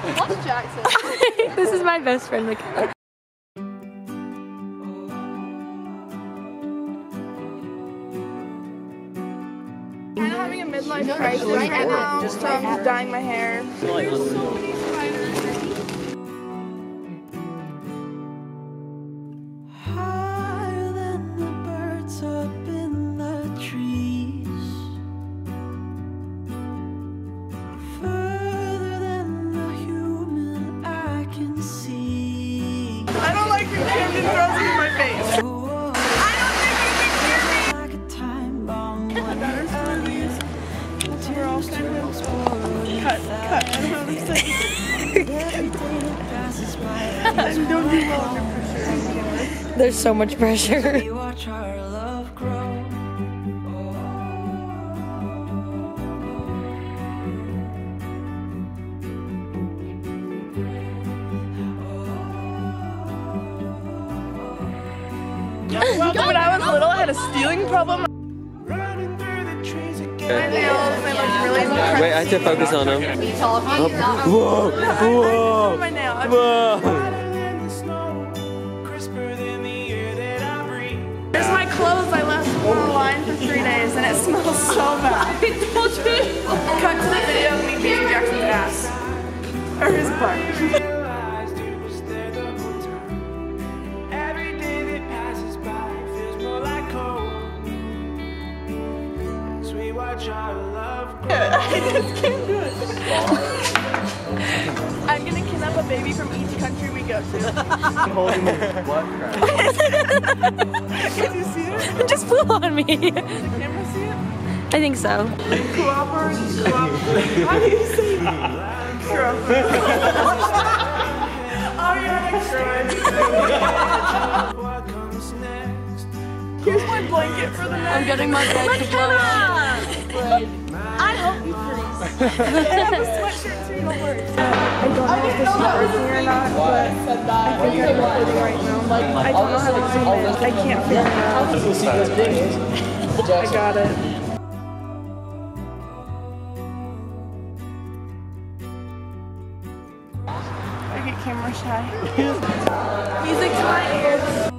What's Jackson? This is my best friend, McKenna. I'm having a midlife crisis right now, so I'm just dyeing my hair. There's so many spiders. Higher than the birds up in the trees, further than the human eye can see. I don't like when Camden throws it in my face. I don't think you can hear me. Like a time bomb. We're all kind of cut. I don't know what to say. Don't do well under pressure. There's so much pressure. We watch our love grow. Well, when I was little, I had a stealing problem. Running through the trees again. My nails, I like really Wait, I have to focus on him. Whoa! Whoa! my nail. Whoa! Hotter than the snow, crisper than the air that I breathe. Here's my clothes. I left them on the line for 3 days and it smells so bad. I told you. Cut to the video of me beating Jackson's ass. Or his butt. Realized it was there the whole time. Every day that passes by feels more like home. As we watch our love grow. I just can't do it. I'm gonna kidnap a baby from each country we go to. I'm holding his butt crack. Can you see it? It just flew on me. Does the camera see it? I think so. Cooperate. How do you say cooperate? Oh, you're like crying. What comes next? Here's my blanket for the night. I'm getting my bed to blow up. I hope you freeze. I have a sweatshirt too, don't worry. I don't know if this is working or not, but I think I'm recording right now. I don't know how to zoom in. I can't figure it out. I got it. I get camera shy. Music to my ears.